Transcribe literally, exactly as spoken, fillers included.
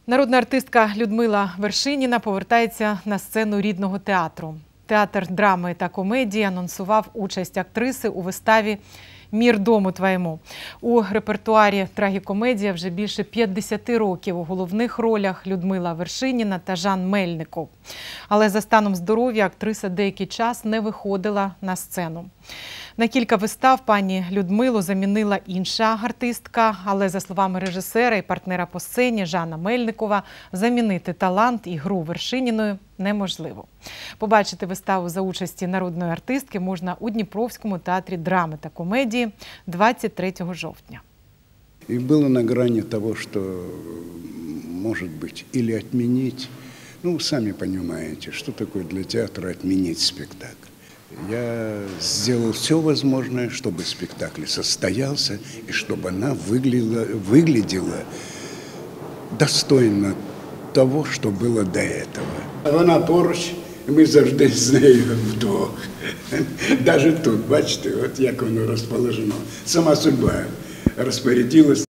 Народна артистка Людмила Вершиніна повертається на сцену рідного театру. Театр драми та комедії анонсував участь актриси у виставі «Мір дому твоєму». У репертуарі трагікомедія вже більше п'ятдесяти років. У головних ролях Людмила Вершиніна та Жан Мельников. Але за станом здоров'я актриса деякий час не виходила на сцену. На кілька вистав пані Людмилу замінила інша артистка, але, за словами режисера і партнера по сцені Жана Мельникова, замінити талант і гру Вершиніної неможливо. Побачити виставу за участі народної артистки можна у Дніпровському театрі драми та комедії двадцять третього жовтня. И было на грани того, что, может быть, или отменить. Ну, сами понимаете, что такое для театра отменить спектакль. Я сделал все возможное, чтобы спектакль состоялся и чтобы она выглядела, выглядела достойно того, что было до этого. Вона поруч, ми завжди з нею вдвох. Навіть тут, бачите, от як воно розположено. Сама судьба розпорядилась.